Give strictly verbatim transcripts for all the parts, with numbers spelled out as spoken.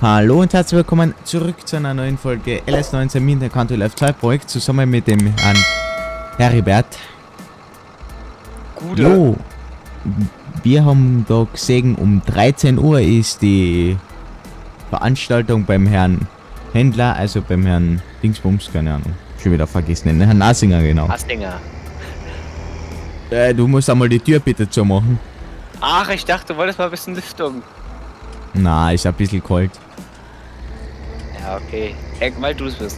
Hallo und herzlich willkommen zurück zu einer neuen Folge L S neunzehn Miner Country Life zwei Projekt zusammen mit dem Herrn Heribert. Gute. Jo, wir haben da gesehen, um dreizehn Uhr ist die Veranstaltung beim Herrn Händler, also beim Herrn Dingsbums, keine Ahnung, schon wieder vergessen, den Herrn Nasinger, genau. Nasinger. Äh, du musst einmal die Tür bitte zumachen. Ach, ich dachte, du wolltest mal ein bisschen Lüftung. Na, ist ein bisschen kalt. Ja, okay. Denk mal, du es bist.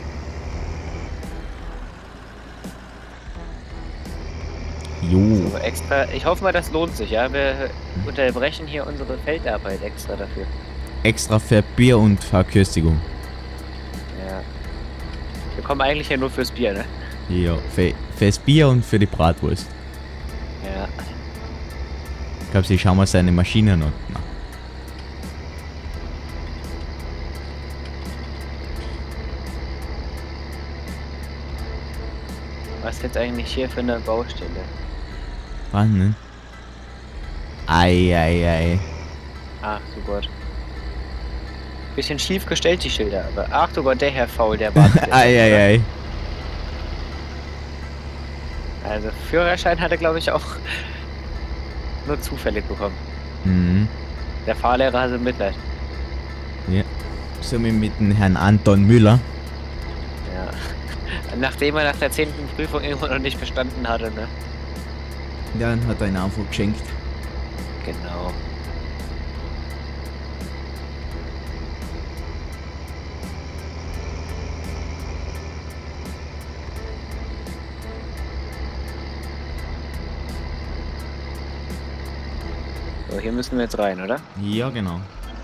Jo. So, extra. Ich hoffe mal, das lohnt sich, ja. Wir unterbrechen hier unsere Feldarbeit extra dafür. Extra für Bier und Verköstigung. Ja. Wir kommen eigentlich ja nur fürs Bier, ne? Ja, für, fürs Bier und für die Bratwurst. Ja. Ich glaube, sie schauen mal seine Maschine an. Na. Was ist jetzt eigentlich hier für eine Baustelle? Was, ne? Ei, ei, ei. Ach du Gott. Bisschen schief gestellt die Schilder, aber ach du Gott, der Herr Faul, der wartet jetzt. Ei, ei, ei. Also Führerschein hat er, glaube ich, auch nur zufällig bekommen. Mhm. Der Fahrlehrer hatte Mitleid. Ja. So mit dem Herrn Anton Müller. Ja. Nachdem er nach der zehnten Prüfung irgendwo noch nicht bestanden hatte, ne? Dann hat er ihn einfach geschenkt. Genau. So, hier müssen wir jetzt rein, oder? Ja, genau.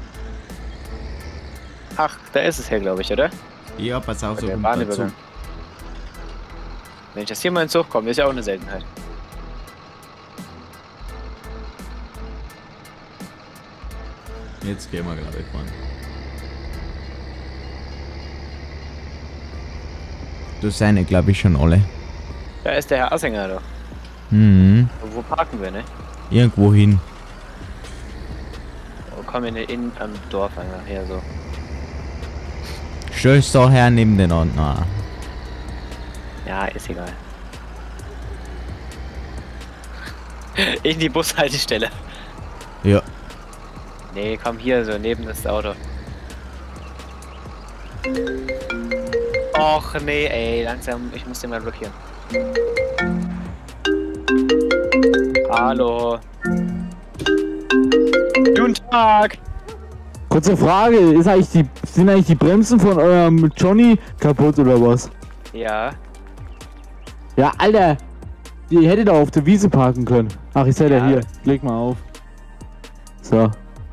Ach, da ist es ja, glaube ich, oder? Ja, pass auf, so Der kommt dazu. Bahnübergang. Wenn ich das hier mal in Zug komme, ist ja auch eine Seltenheit. Jetzt gehen wir gerade fahren. Das seien, glaube ich, schon alle. Da ist der Herr Assinger doch. Mhm. Wo parken wir, ne? Irgendwo hin. Wo kommen wir in am Dorf einfach her, so. Stellst da her neben den Ordner. Ja, ist egal. In die Bushaltestelle. Ja. Nee, komm hier, so neben das Auto. Och nee, ey, langsam, ich muss den mal blockieren. Hallo. Guten Tag. Kurze Frage, ist eigentlich die, sind eigentlich die Bremsen von eurem Johnny kaputt oder was? Ja. Ja, Alter, die hättet auch auf der Wiese parken können. Ach, ich seid ja Ja. hier, leg mal auf. So.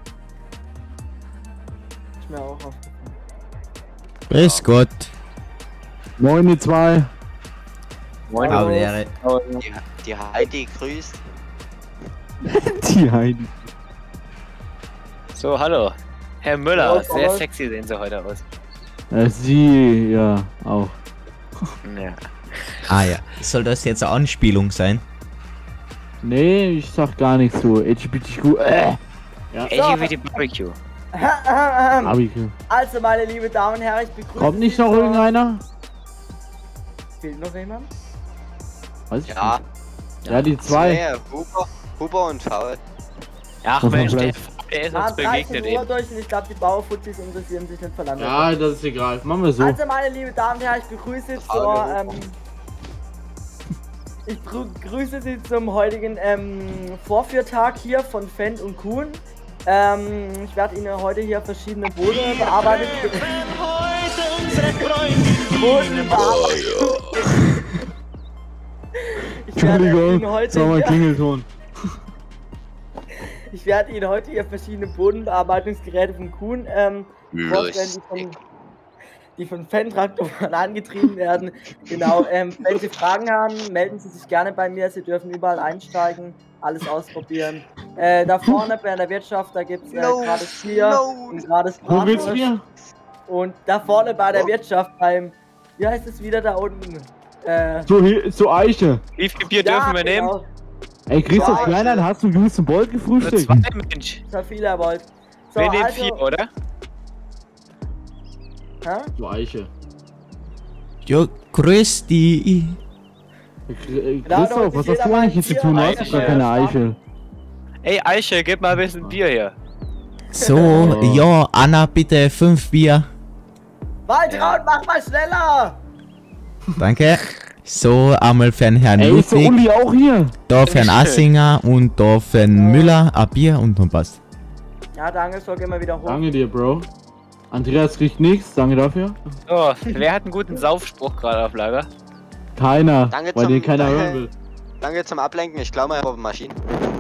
Ist mir auch aufgefallen. Grüß Gott. neun zwei. Moin. Aber der, Die, die Heidi grüßt. Die Heidi. So, hallo. Herr Müller, Hallo, sehr hallo. sexy sehen Sie heute aus. Äh, sie, ja, auch. Ja. ah ja. Soll das jetzt eine Anspielung sein? Nee, ich sag gar nichts so. L G B T Q, äh. Ja. L G B T Barbecue. Barbecue. Also, meine liebe Damen und Herren, ich begrüße Kommt nicht Sie noch zur- irgendeiner? Fehlt noch jemand? Weiß ich Ja, nicht. Ja, die zwei. zwei. Huber, Huber und Faul. Ach Muss man Mensch, der, vielleicht- der ist Ja, uns dreizehn begegnet Uhr eben. durch und ich glaube, die Bauerfuzis interessieren sich nicht für Landwirtschaft. Ja, das ist egal. Machen wir so. Also, meine liebe Damen und Herren, ich begrüße Hallo. zur, ähm, ich begrüße Sie zum heutigen ähm, Vorführtag hier von Fendt und Kuhn. Ähm, ich werde Ihnen heute hier verschiedene Boote bearbeiten. Boden bearbeiten. Ich werde Ihnen Entschuldigung, heute sag mal hier- Klingelton. Ich werde Ihnen heute hier verschiedene Bodenbearbeitungsgeräte von Kuhn ähm, vorstellen, die von, die von Fan-Traktoren angetrieben werden. Genau, ähm, wenn Sie Fragen haben, melden Sie sich gerne bei mir. Sie dürfen überall einsteigen, alles ausprobieren. Äh, da vorne bei der Wirtschaft, da gibt es äh, No, gratis Bier no. und gratis Wo willst du Bratwurst. mir? Und da vorne bei der Oh. Wirtschaft beim, wie heißt es wieder da unten? Äh, So, hier, so Eiche. Wie viel Bier dürfen wir nehmen? genau. Ey, Christoph Ja, Kleinert, hast du einen gewissen Bolt Nur gefrühstückt? zwei, Mensch. So viel er wollt. So, Wir nehmen also, vier, oder? Hä? Du Eiche. Jo, grüß die. Äh, Da hat Christoph, doch was jeder hast du mal eigentlich hier zu Bier, tun? Du hast Eiche. doch gar keine Eichel. Ey, Eiche, gib mal ein bisschen Bier hier. So, Oh. ja, Anna, bitte fünf Bier. Waltraud, mach mal schneller! Danke. So, einmal für den Herrn Ey, ist der Ludwig, Uli auch hier? da für den Assinger und da für den Müller ein Bier und dann passt. Ja, danke, so gehen wir wieder hoch. Danke dir, Bro. Andreas riecht nichts, danke dafür. So, wer hat einen guten Saufspruch gerade auf Lager? Keiner, Danke weil zum- den keiner hören will. Danke zum Ablenken, ich glaube mal Maschinen.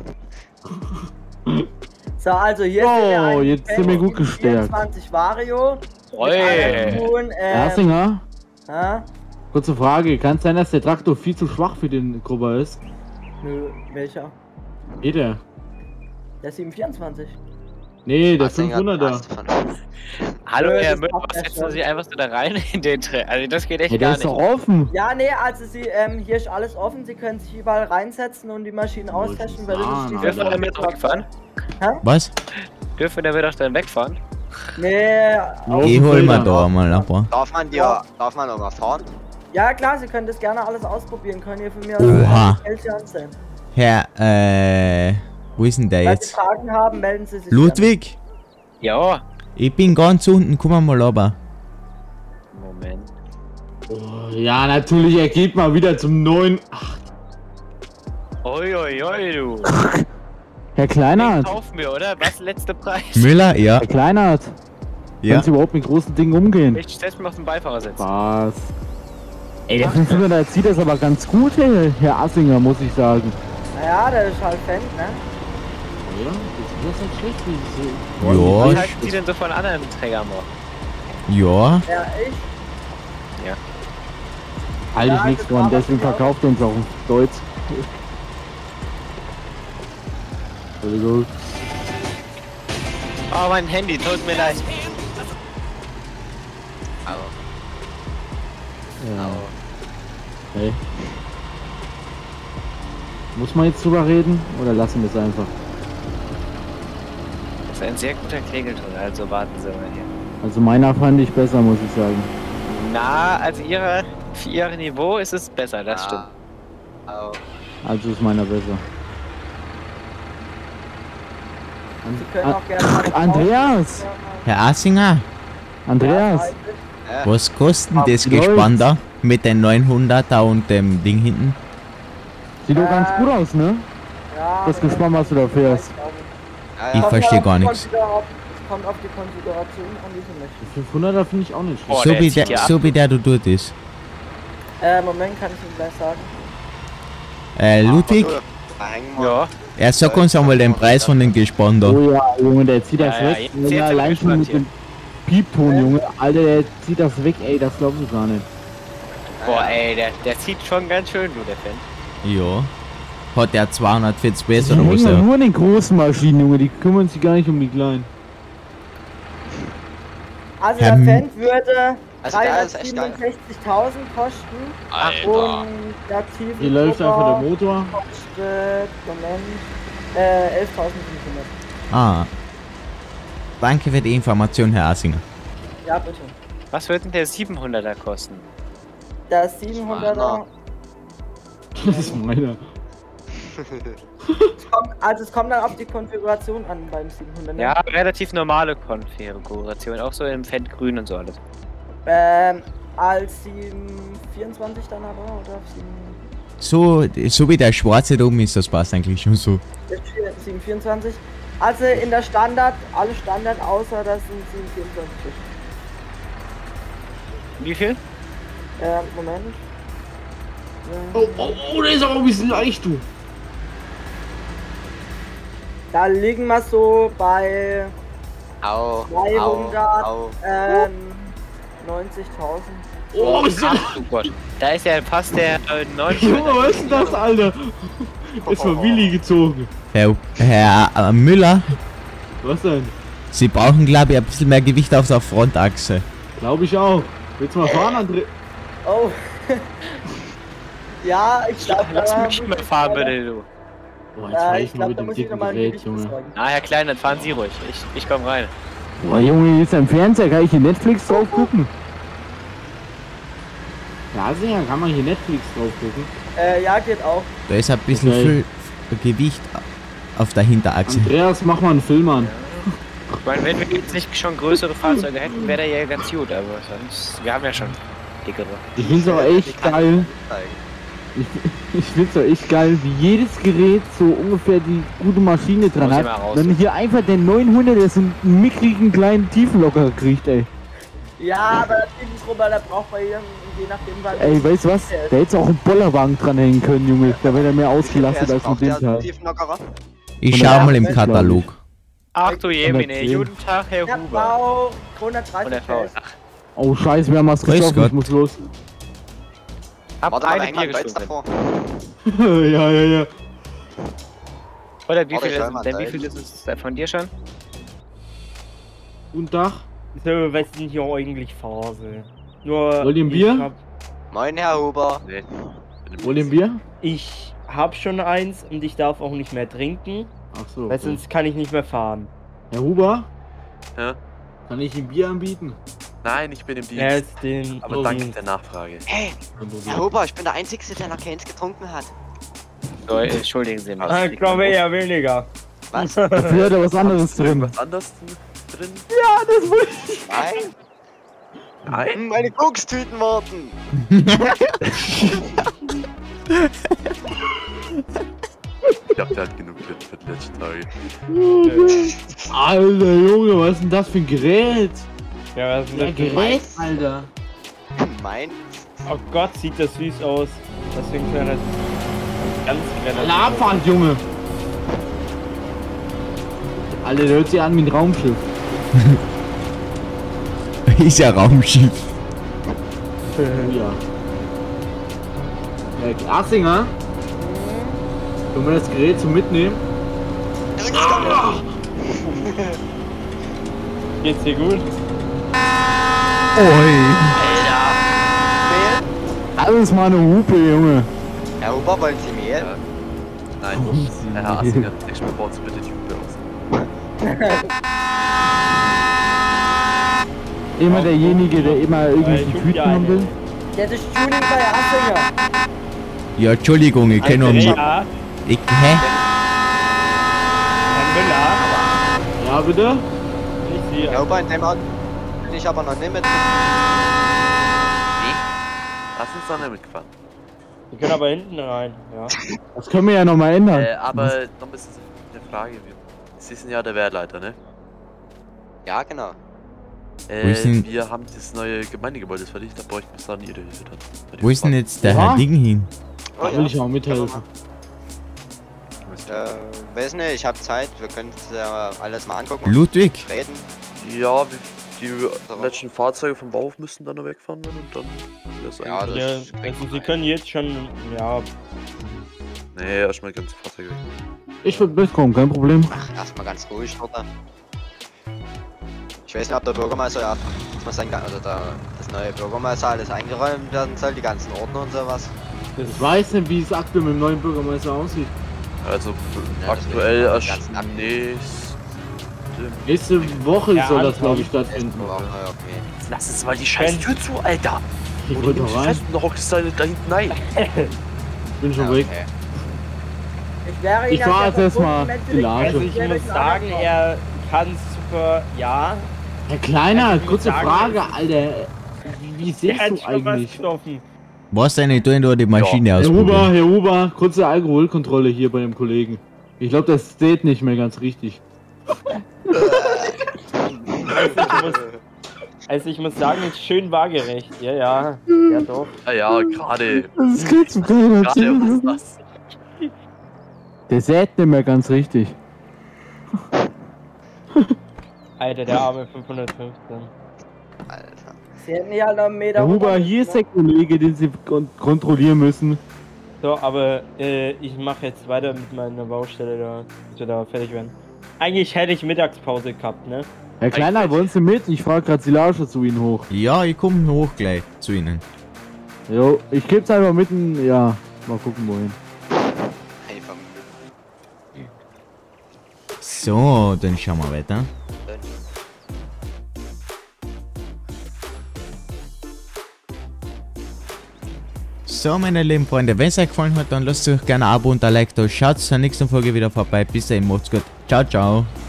So, also hier Oh, ist der jetzt sind wir gut gestärkt. vierundzwanzig Vario. Oi. Ähm, Ersinger, hä? kurze Frage. Kann es sein, dass der Traktor viel zu schwach für den Grubber ist? Nö, welcher? Geht der? Der sieben vierundzwanzig. Nee, der Assinger, fünfhunderter. hast du von- Hallo, Nö, Herr das Müller, macht was er setzen schon. Sie sich einfach so da rein in den Tre Also, das geht echt Hey, der gar ist nicht. doch offen. Ja, nee, also sie, ähm, hier ist alles offen, sie können sich überall reinsetzen und die Maschinen austesten, weil das ist sagen, die Dürfen wir Alter. damit auch wegfahren? Was? Dürfen wir damit auch dann wegfahren? Nee, Auf Geh den hol mal Feldern. da mal ein paar. Darf man dir, darf man noch mal fahren? ja klar, sie können das gerne alles ausprobieren, können hier von mir Oha. aus Geld ansehen. Herr, äh, wo ist denn der Falls Sie jetzt? Fragen haben, melden Sie sich Ludwig? Ja. Ich bin ganz unten, komm mal runter. Moment. Oh, ja, natürlich, er geht mal wieder zum neuen. Ach, Oi, oi, oi, du. Herr Den Kleinert. kaufen wir, oder? Was, letzter Preis? Müller, ja. Herr Kleinert. Ja. Kannst du überhaupt mit großen Dingen umgehen? Ich setz mich auf den Beifahrersitz. Was? Ey, der fünfhunderter zieht das aber ganz gut, Herr, Herr Assinger, muss ich sagen. Naja, der ist halt Fan, ne? Ja, das ist halt schlecht, wie ich Ja, Was ich- halten Sie denn so von anderen Trägern noch? ja. Ja, ich. Halte ich Ja, nichts das von, war deswegen was, verkauft er uns auch Deutsch. Entschuldigung. Oh, mein Handy, tut mir leid. Au. Ja. Au. Hey. Muss man jetzt drüber reden oder lassen wir es einfach? Das ist ein sehr guter Kegelton, also warten Sie mal hier. Also meiner fand ich besser, muss ich sagen. Na, also Ihre, für Ihr Niveau ist es besser, das stimmt. Au. Also ist meiner besser. Sie können auch gerne mal Ach, Andreas! Herr Assinger, Andreas! Äh, was kostet denn das Läuft. Gespann da? Mit den neunhunderter und dem Ding hinten? Sieht doch ganz gut aus, ne? Ja, Das Gespann, was du da fährst. ja, Ich ja. Kommt verstehe auf gar die nichts. Konfigura- Es kommt auf die Konfiguration an, die Sie möchten. Die fünfhunderter finde ich auch nicht schlecht. Oh, So der wie, zieht der, ja so ab. wie der du dort ist. Äh, Moment, kann ich Ihnen gleich sagen. Äh, Ludwig, Ja, er sag uns einmal den Preis von den Gespann da. Oh ja, Junge, der zieht das Ja, ja, weg. jetzt- Ja, jetzt sind wir allein schon gespannt mit dem Piepton, Junge. Alter, der zieht das weg, ey, das glaubst du gar nicht. boah ey, der, der zieht schon ganz schön, du, der Fan. Ja. Hat der zweihundertvierzig Die besser oder was? hängen Der? nur an den großen Maschinen, Junge, die kümmern sich gar nicht um die kleinen. Also Herr der M- Fan würde Also der ist echt geil. dreihundertsiebenundsechzigtausend kosten. Alter. Und der Tiefel Hier läuft einfach der Motor. kostet, Moment, äh, elftausendfünfhundert. Ah. Danke für die Information, Herr Assinger. Ja, bitte. Was wird denn der siebenhunderter kosten? Der siebenhunderter, Das ist meiner. es kommt, also es kommt dann auf die Konfiguration an beim siebenhundert. ne? Ja, relativ normale Konfiguration, auch so im Fettgrün und so alles. Ähm, als siebenhundertvierundzwanzig dann aber, oder sieben- So, so wie der Schwarze da oben ist, das passt eigentlich schon so. siebenhundertvierundzwanzig. Also in der Standard, alle Standard außer das sind siebenhundertvierundzwanzig. Wie viel? Ähm, Moment. Oh, oh, oh, der ist aber ein bisschen leicht, du. Da liegen wir so bei Au, zweihundert, au, au. ähm, neunzigtausend. Oh, ist der... Ach du Gott. Da ist ja fast der äh, Junge, neunhundert. was ist denn das, Alter? Ist von Willi gezogen. Herr, Herr äh, Müller, Was denn? Sie brauchen, glaube ich, ein bisschen mehr Gewicht auf der Frontachse. Glaube ich auch. Willst du mal fahren, André? Oh. Ja, ich glaube, Lass mich mal fahren, bitte, du. Boah, jetzt fahr Äh, ich ich mal glaube, mit da dem muss ich dicken nochmal ein Gerät, Gewicht Junge. besorgen. Na, Herr Klein, dann fahren Sie ruhig. Ich, ich komm rein. Boah, Junge, hier ist ein Fernseher, kann ich hier Netflix drauf gucken? Ja, sicher, kann man hier Netflix drauf gucken. Äh, ja, geht auch. Da ist ein bisschen Okay. viel Gewicht auf der Hinterachse. Andreas, mach mal einen Film an. Ich meine, wenn wir jetzt nicht schon größere Fahrzeuge hätten, wäre der ja ganz gut, aber sonst, wir haben ja schon dickere. Ich find's auch echt geil. Ich, ich find's auch echt geil, wie jedes Gerät so ungefähr die gute Maschine dran Muss hat. ich mal raus. Wenn hier einfach der neunhundert, der so einen mickrigen kleinen Tiefenlocker kriegt, ey. Ja, aber das Tiefenschrubber, da braucht man je, je nachdem, was. Ey, weißt du was? Da hätte auch einen Bollerwagen dranhängen können, Junge. Da wäre er mehr ausgelastet als mit dem Teil. Ich Und schau der mal im Erste, glaub Katalog. Ach du Jemine, hundertzehn. guten Tag, Herr Der Huber. Bau Und hundertdreißig der Faul. PS. Ach, Oh scheiße, wir haben was Grüß geschaffen, Gott. ich muss los. hab Warte mal, eine häng mal Bier Kreuz gestoßen. davor. Ja, ja, ja. Oder wie Warte, viel ich ist schau mal es, denn wie gleich. viel ist es von dir schon? Guten Tag. So, was ist denn hier eigentlich Phase? Nur. Wollt ihr ein ich Bier? Hab, Moin, Herr Huber. Nee. Wollt ihr ein Bier? ich hab schon eins und ich darf auch nicht mehr trinken, Ach so. weil Okay. sonst kann ich nicht mehr fahren. Herr Huber, Ja? kann ich ein Bier anbieten? Nein, ich bin im Dienst. Er ist den. Aber danke der Nachfrage. Hey, Herr Huber, ich bin der Einzige, der noch keins getrunken hat. So, entschuldigen Sie mal. Ah, ich glaube eher weniger. Was? Dafür hat er was anderes drin. Was anderes drin? Nein? Nein? Meine Kokstüten warten. Ich glaube, der hat genug Glück für die letzten Tage. Alter Junge, was ist denn das für ein Gerät? Ja, was ist Ja, denn das für Gerät, Alter. Mein? Oh Gott, sieht das süß aus. Das ist ein kleiner. Ganz kleiner. Alarmfahrt, Junge. Alter, der hört sich an wie ein Raumschiff. Ist ja Raumschiff. Oh ja. Herr Assinger? Können wir das Gerät zum Mitnehmen? Geht's dir gut? Oi. Mehl? Alles mal eine Hupe, Junge. Herr Huber, wollen Sie Mehl? Nein, Herr Assinger, nächstes Mal baut bitte die Hupe aus. Immer derjenige, der immer Weil irgendwie ich Tüten ja haben eine. will. Der ist Tuning bei Assinger. Ja, Entschuldigung, ich kenne noch nicht. Ja, Ich, hä? Herr Müller. Ja, bitte? Nicht Sie. Herr Huber, in dem Auto bin ich aber noch nicht mit. Lass uns da nicht mitgefahren. Wir können aber hinten rein, ja. Das können wir ja nochmal ändern. Äh, aber noch ein bisschen eine Frage. Sie sind ja der Wehrleiter, ne? Ja, genau. Äh, ist denn- wir haben das neue Gemeindegebäude fertig, da bräuchten wir dann Ihre Hilfe dann. Bei dem Wo ist denn Fahren. jetzt der Oha. Herr Ding hin? Oh, Da will ich auch mithelfen. Äh, weiß nicht, ich habe Zeit. Wir können uns ja alles mal angucken. Ludwig. Reden. Ja, wir- die letzten Fahrzeuge vom Bauhof müssen dann noch wegfahren werden und dann ist das Ja, eigentlich... Ja, Das bringt also Sie rein. können jetzt schon, ja, Nee, erstmal die ganzen Fahrzeuge weg. Ich würde mitkommen, kein Problem. Ach, erstmal ganz ruhig, oder? Ich weiß nicht, ob der Bürgermeister ja, dass man sein, also der, das neue Bürgermeister alles eingeräumt werden soll, die ganzen Ordner und sowas. Ich weiß nicht, wie es aktuell mit dem neuen Bürgermeister aussieht. Also Ja, das aktuell wird erst ganz aktiv. nächst... Nächste Woche Ja, soll das, Anfang. glaube ich, stattfinden. Oh, okay. Lass jetzt mal die scheiß Tür zu, Alter! Ich Oder wollte nimmst noch du rein. fest und dann hockst du da da hinten rein. Ich bin schon Ja, weg. okay. Ich wäre Ich Ihnen fahr ja jetzt erstmal verbunden, wenn Sie die nicht- Lage. also ich wenn Sie muss nicht sagen, ankommen. er kann super, ja. Herr Kleiner, Also ich muss kurze sagen, Frage, Alter. Wie, wie Er siehst hat du schon was eigentlich? getroffen. Was denn tun da die Maschine Herr Huber, ausprobieren? Herr Huber, kurze Alkoholkontrolle hier bei dem Kollegen. Ich glaube, das steht nicht mehr ganz richtig. Also ich muss, also ich muss sagen, ist schön waagerecht. Ja, ja. Ja doch. Ja, ja, gerade. Das kriegst du keiner Gerade was ist das? Der sät nicht mehr ganz richtig. Alter, der arme fünfhundertfünfzehn. Alter. Sie hätten hier halt noch einen Meter Herr Huber, runter hier ist müssen, der Kollege, den Sie kon kontrollieren müssen. So, aber äh, ich mache jetzt weiter mit meiner Baustelle da, bis wir da fertig werden. Eigentlich hätte ich Mittagspause gehabt, ne? Herr Kleiner, wollen Sie mit? Ich frage gerade Silage zu Ihnen hoch. Ja, ich komme hoch gleich zu Ihnen. Jo, ich geb's einfach mitten, ja, mal gucken wohin. Hey, vom So, dann schauen wir weiter. So, meine lieben Freunde, wenn es euch gefallen hat, dann lasst euch gerne ein Abo und ein Like da. Schaut zur nächsten Folge wieder vorbei. Bis dahin, macht's gut. Ciao, ciao.